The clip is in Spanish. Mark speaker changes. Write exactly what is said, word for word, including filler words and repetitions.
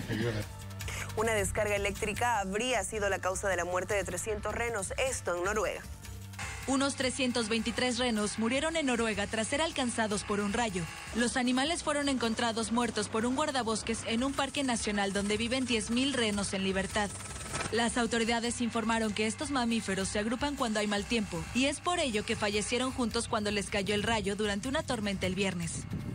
Speaker 1: Una descarga eléctrica habría sido la causa de la muerte de trescientos renos, esto en Noruega.
Speaker 2: Unos trescientos veintitrés renos murieron en Noruega tras ser alcanzados por un rayo. Los animales fueron encontrados muertos por un guardabosques en un parque nacional donde viven diez mil renos en libertad. Las autoridades informaron que estos mamíferos se agrupan cuando hay mal tiempo y es por ello que fallecieron juntos cuando les cayó el rayo durante una tormenta el viernes.